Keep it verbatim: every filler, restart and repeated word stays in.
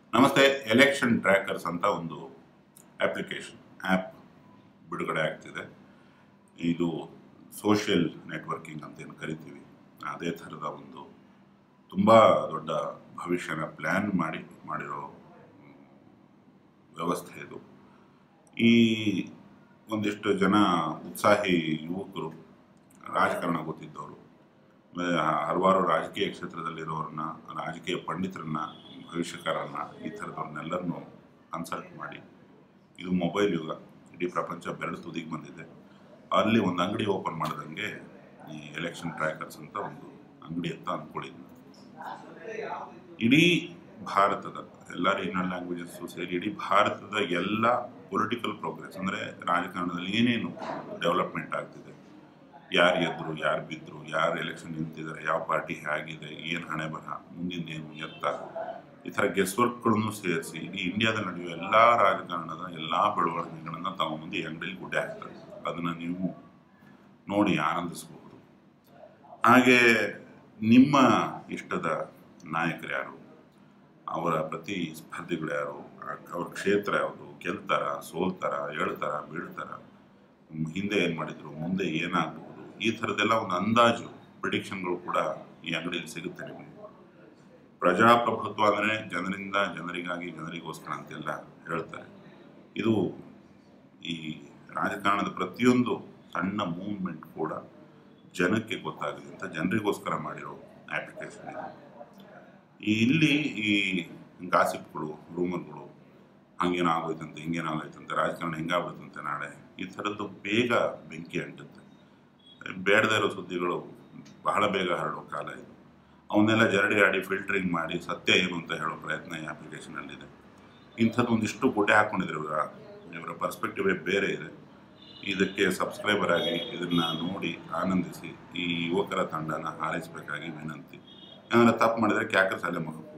ನಮಸ್ತೆ. Election trackers ಅಂತ ಒಂದು ಅಪ್ಲಿಕೇಶನ್ ಆ್ಯಪ್ ಬಿಡುಗಡೆ ಆಗ್ತಿದೆ. ಇದು ಸೋಷಿಯಲ್ ನೆಟ್ವರ್ಕಿಂಗ್ ಅಂತ ಏನು ಕರಿತೀವಿ, ಅದೇ ಥರದ ಒಂದು ತುಂಬ ದೊಡ್ಡ ಭವಿಷ್ಯನ ಪ್ಲ್ಯಾನ್ ಮಾಡಿ ಮಾಡಿರೋ ವ್ಯವಸ್ಥೆ ಇದು. ಈ ಒಂದಿಷ್ಟು ಜನ ಉತ್ಸಾಹಿ ಯುವಕರು, ರಾಜಕಾರಣ ಗೊತ್ತಿದ್ದವರು, ಹಲವಾರು ರಾಜಕೀಯ ಕ್ಷೇತ್ರದಲ್ಲಿರೋರನ್ನ, ರಾಜಕೀಯ ಪಂಡಿತರನ್ನ, ಭವಿಷ್ಯಕಾರರನ್ನ, ಈ ಥರದವ್ರನ್ನೆಲ್ಲರನ್ನೂ ಕನ್ಸಲ್ಟ್ ಮಾಡಿ, ಇದು ಮೊಬೈಲ್ ಯುಗ, ಇಡೀ ಪ್ರಪಂಚ ಬೆರಳು ತುದಿಗೆ ಬಂದಿದೆ, ಅಲ್ಲಿ ಒಂದು ಅಂಗಡಿ ಓಪನ್ ಮಾಡಿದಂಗೆ ಈ ಎಲೆಕ್ಷನ್ ಟ್ರ್ಯಾಕರ್ಸ್ ಅಂತ ಒಂದು ಅಂಗಡಿ ಅಂತ ಅಂದ್ಕೊಂಡಿದ್ವಿ. ಇಡೀ ಭಾರತದ ಎಲ್ಲ ರೀಜನಲ್ ಲ್ಯಾಂಗ್ವೇಜಸ್ಸು ಸೇರಿ ಇಡೀ ಭಾರತದ ಎಲ್ಲ ಪೊಲಿಟಿಕಲ್ ಪ್ರೋಗ್ರೆಸ್, ಅಂದರೆ ರಾಜಕಾರಣದಲ್ಲಿ ಏನೇನು ಡೆವಲಪ್ಮೆಂಟ್ ಆಗ್ತಿದೆ, ಯಾರು ಎದ್ರು, ಯಾರು ಬಿದ್ದರು, ಯಾರು ಎಲೆಕ್ಷನ್ ನಿಂತಿದ್ದಾರೆ, ಯಾವ ಪಾರ್ಟಿ ಹೇಗಿದೆ, ಏನು ಹಣೆ ಬರಹ, ಮುಂದಿನ ಎತ್ತ, ಈ ಥರ ಗೆಸ್ ವರ್ಕ್ಗಳನ್ನು ಸೇರಿಸಿ ಇಡೀ ಇಂಡಿಯಾದಲ್ಲಿ ನಡೆಯುವ ಎಲ್ಲ ರಾಜಕಾರಣದ ಎಲ್ಲ ಬೆಳವಣಿಗೆಗಳನ್ನು ತಗೊಂಬಂದು ಈ ಅಂಗಡಿಯಲ್ಲಿ ಗುಡ್ಡೆ ಹಾಕ್ತಾರೆ. ಅದನ್ನು ನೀವು ನೋಡಿ ಆನಂದಿಸಬಹುದು. ಹಾಗೆ ನಿಮ್ಮ ಇಷ್ಟದ ನಾಯಕರು ಯಾರು, ಅವರ ಪ್ರತಿ ಸ್ಪರ್ಧಿಗಳು ಯಾರು, ಅವ್ರ ಕ್ಷೇತ್ರ ಯಾವುದು, ಗೆಲ್ತಾರ, ಸೋಲ್ತಾರ, ಹೇಳ್ತಾರ, ಬೀಳ್ತಾರ, ಹಿಂದೆ ಏನು ಮಾಡಿದ್ರು, ಮುಂದೆ ಏನಾಗಬಹುದು, ಈ ಥರದ್ದೆಲ್ಲ ಒಂದು ಅಂದಾಜು ಪ್ರಿಡಿಕ್ಷನ್ಗಳು ಕೂಡ ಈ ಅಂಗಡಿಯಲ್ಲಿ ಸಿಗುತ್ತೆ ನಿಮಗೆ. ಪ್ರಜಾಪ್ರಭುತ್ವ ಅಂದರೆ ಜನರಿಂದ ಜನರಿಗಾಗಿ ಜನರಿಗೋಸ್ಕರ ಅಂತೆಲ್ಲ ಹೇಳ್ತಾರೆ. ಇದು ಈ ರಾಜಕಾರಣದ ಪ್ರತಿಯೊಂದು ಸಣ್ಣ ಮೂವ್ಮೆಂಟ್ ಕೂಡ ಜನಕ್ಕೆ ಗೊತ್ತಾಗಲಿ ಅಂತ ಜನರಿಗೋಸ್ಕರ ಮಾಡಿರೋ ಅಪ್ಲಿಕೇಶನ್ ಇದು. ಇಲ್ಲಿ ಈ ಗಾಸಿಪ್ಗಳು, ರೂಮರ್ಗಳು, ಹಂಗೇನಾಗೋಯ್ತಂತೆ, ಹಿಂಗೇನಾಗೋಯ್ತಂತೆ, ರಾಜಕಾರಣ ಹೆಂಗಾಗೋಯ್ತಂತೆ ನಾಳೆ, ಈ ಥರದ್ದು ಬೇಗ ಬೆಂಕಿ ಅಂಟುತ್ತೆ. ಬೇಡದೇ ಇರೋ ಸುದ್ದಿಗಳು ಬಹಳ ಬೇಗ ಹರಡೋ ಕಾಲ ಇದು. ಅವನ್ನೆಲ್ಲ ಜರಡಿ ಆಡಿ ಫಿಲ್ಟ್ರಿಂಗ್ ಮಾಡಿ ಸತ್ಯ ಏನು ಅಂತ ಹೇಳೋ ಪ್ರಯತ್ನ ಈ ಅಪ್ಲಿಕೇಶನಲ್ಲಿದೆ. ಇಂಥದ್ದು ಒಂದಿಷ್ಟು ಗುಡ್ಡೆ ಹಾಕ್ಕೊಂಡಿದ್ರೆ ಇವರ ಇವರ ಪರ್ಸ್ಪೆಕ್ಟಿವೇ ಬೇರೆ ಇದೆ. ಇದಕ್ಕೆ ಸಬ್ಸ್ಕ್ರೈಬರ್ ಆಗಿ ಇದನ್ನು ನೋಡಿ ಆನಂದಿಸಿ ಈ ಯುವಕರ ತಂಡನ ಹಾರೈಸಬೇಕಾಗಿ ವಿನಂತಿ. ಏನಾದರೂ ತಪ್ಪು ಮಾಡಿದರೆ ಕ್ಯಾಕರ್ಸ್ ಅಲ್ಲೇ ಮಗ